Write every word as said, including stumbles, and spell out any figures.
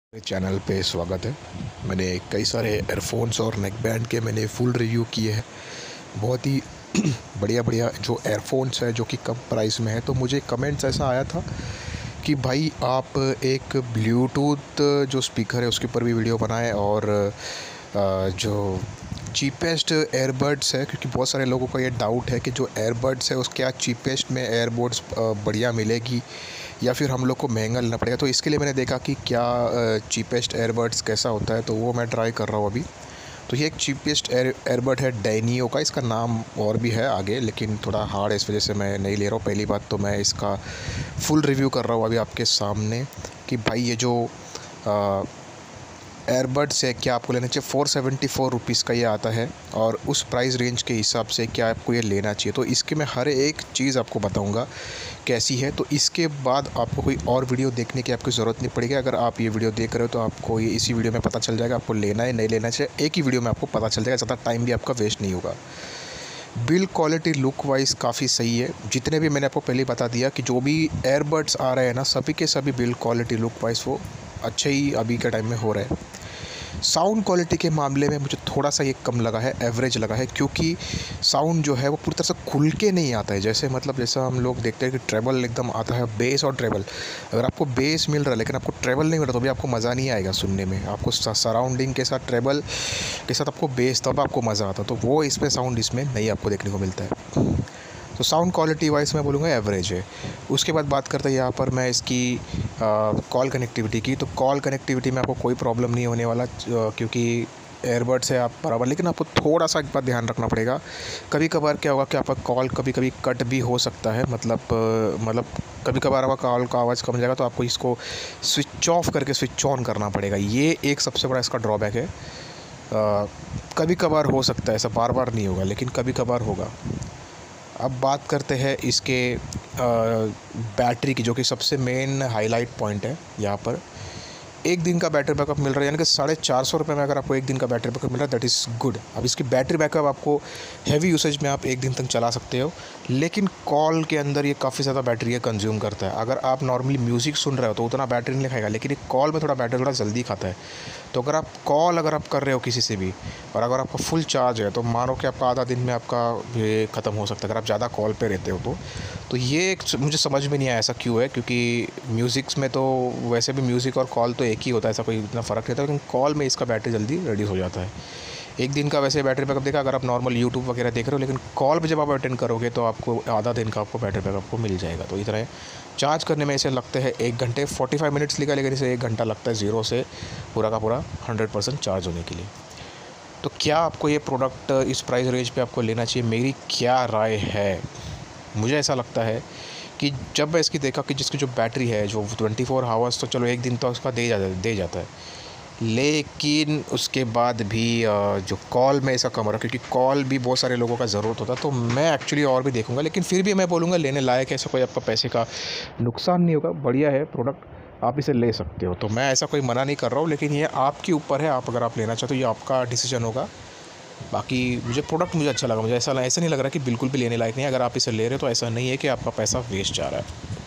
मेरे चैनल पे स्वागत है। मैंने कई सारे एयरफोन्स और नेक बैंड के मैंने फुल रिव्यू किए हैं। बहुत ही बढ़िया बढ़िया जो एयरफोन्स है जो कि कम प्राइस में है। तो मुझे कमेंट्स ऐसा आया था कि भाई आप एक ब्लूटूथ जो स्पीकर है उसके ऊपर भी वीडियो बनाएं और जो चीपेस्ट एयरबड्स है, क्योंकि बहुत सारे लोगों का ये डाउट है कि जो एयरबड्स है उस क्या चीपेस्ट में एयरबड्स बढ़िया मिलेगी या फिर हम लोग को महंगा लेना पड़ेगा। तो इसके लिए मैंने देखा कि क्या चीपेस्ट एयरबड्स कैसा होता है, तो वो मैं ट्राई कर रहा हूँ अभी। तो ये एक चीपेस्ट एयर एयरबड है डायनियो का। इसका नाम और भी है आगे, लेकिन थोड़ा हार्ड है, इस वजह से मैं नहीं ले रहा हूँ। पहली बात तो मैं इसका फुल रिव्यू कर रहा हूँ अभी आपके सामने कि भाई ये जो आ, एयरबड्स है क्या आपको लेना चाहिए। फोर सेवेंटी फोर रुपीज़ का ये आता है और उस प्राइस रेंज के हिसाब से क्या आपको ये लेना चाहिए। तो इसके मैं हर एक चीज़ आपको बताऊंगा कैसी है। तो इसके बाद आपको कोई और वीडियो देखने की आपकी ज़रूरत नहीं पड़ेगी। अगर आप ये वीडियो देख रहे हो तो आपको ये इसी वीडियो में पता चल जाएगा आपको लेना है नहीं लेना चाहिए। एक ही वीडियो में आपको पता चल जाएगा, ज़्यादा टाइम भी आपका वेस्ट नहीं होगा। बिल्ड क्वालिटी लुक वाइज काफ़ी सही है। जितने भी मैंने आपको पहले बता दिया कि जो भी एयरबड्स आ रहे हैं ना, सभी के सभी बिल्ड क्वालिटी लुक वाइज वो अच्छे ही अभी के टाइम में हो रहे हैं। साउंड क्वालिटी के मामले में मुझे थोड़ा सा ये कम लगा है, एवरेज लगा है, क्योंकि साउंड जो है वो पूरी तरह से खुल के नहीं आता है। जैसे मतलब जैसा हम लोग देखते हैं कि ट्रेबल एकदम आता है, बेस और ट्रेबल। अगर आपको बेस मिल रहा है लेकिन आपको ट्रेबल नहीं मिल रहा तो भी आपको मज़ा नहीं आएगा सुनने में। आपको सराउंडिंग के साथ ट्रेबल के साथ आपको बेस, तब आपको मज़ा आता। तो वो इसमें साउंड इसमें नहीं आपको देखने को मिलता है। तो साउंड क्वालिटी वाइज मैं बोलूँगा एवरेज है। उसके बाद बात करते हैं यहाँ पर मैं इसकी कॉल कनेक्टिविटी की। तो कॉल कनेक्टिविटी में आपको कोई प्रॉब्लम नहीं होने वाला, क्योंकि एयरबड्स है आप बराबर। लेकिन आपको थोड़ा सा एक बात ध्यान रखना पड़ेगा, कभी कभार क्या होगा कि आपका कॉल कभी कभी कट भी हो सकता है। मतलब मतलब कभी कभार आपका कॉल का आवाज़ कम जाएगा तो आपको इसको स्विच ऑफ करके स्विच ऑन करना पड़ेगा। ये एक सबसे बड़ा इसका ड्रॉबैक है। आ, कभी कभार हो सकता है, ऐसा बार बार नहीं होगा लेकिन कभी कभार होगा। अब बात करते हैं इसके बैटरी की, जो कि सबसे मेन हाईलाइट पॉइंट है यहाँ पर। एक दिन का बैटरी बैकअप मिल रहा है, यानी कि साढ़े चार सौ रुपये में अगर आपको एक दिन का बैटरी बैकअप मिल रहा है, दैट इज़ गुड। अब इसकी बैटरी बैकअप आपको हैवी यूसेज में आप एक दिन तक चला सकते हो, लेकिन कॉल के अंदर ये काफ़ी ज़्यादा बैटरी ये कंज्यूम करता है। अगर आप नॉर्मली म्यूज़िक सुन रहे हो तो उतना बैटरी नहीं खाएगा, लेकिन एक कॉल में थोड़ा बैटरी थोड़ा जल्दी खाता है। तो अगर आप कॉल अगर आप कर रहे हो किसी से भी और अगर आपका फुल चार्ज है तो मानो कि आपका आधा दिन में आपका ये ख़त्म हो सकता है, अगर आप ज़्यादा कॉल पे रहते हो तो। तो ये एक मुझे समझ में नहीं आया ऐसा क्यों है, क्योंकि म्यूज़िक्स में तो वैसे भी म्यूज़िक और कॉल तो एक ही होता है, ऐसा कोई इतना फ़र्क नहीं था, लेकिन कॉल में इसका बैटरी जल्दी रिड्यूस हो जाता है। एक दिन का वैसे बैटरी बैकअप देखा अगर आप नॉर्मल यूट्यूब वगैरह देख रहे हो, लेकिन कॉल पे जब आप अटेंड करोगे तो आपको आधा दिन का आपको बैटरी बैकअप को मिल जाएगा। तो इतना है। चार्ज करने में इसे लगते हैं एक घंटे फोर्टी फाइव मिनट्स लिखा, लेकिन इसे एक घंटा लगता है ज़ीरो से पूरा का पूरा हंड्रेड परसेंट चार्ज होने के लिए। तो क्या आपको ये प्रोडक्ट इस प्राइस रेंज पे आपको लेना चाहिए? मेरी क्या राय है? मुझे ऐसा लगता है कि जब मैं इसकी देखा कि जिसकी जो बैटरी है जो ट्वेंटी फोर आवर्स, तो चलो एक दिन तो उसका दे जाता दे जाता है, लेकिन उसके बाद भी जो कॉल में ऐसा कम हो रहा, क्योंकि कॉल भी बहुत सारे लोगों का ज़रूरत होता है। तो मैं एक्चुअली और भी देखूंगा, लेकिन फिर भी मैं बोलूँगा लेने लायक है। ऐसा कोई आपका पैसे का नुकसान नहीं होगा, बढ़िया है प्रोडक्ट, आप इसे ले सकते हो। तो मैं ऐसा कोई मना नहीं कर रहा हूँ, लेकिन ये आपके ऊपर है। आप अगर आप लेना चाहते हो ये आपका डिसीजन होगा। बाकी मुझे प्रोडक्ट मुझे अच्छा लगा। मुझे ऐसा ऐसा नहीं लग रहा कि बिल्कुल भी लेने लायक नहीं है। अगर आप इसे ले रहे हो तो ऐसा नहीं है कि आपका पैसा वेस्ट जा रहा है।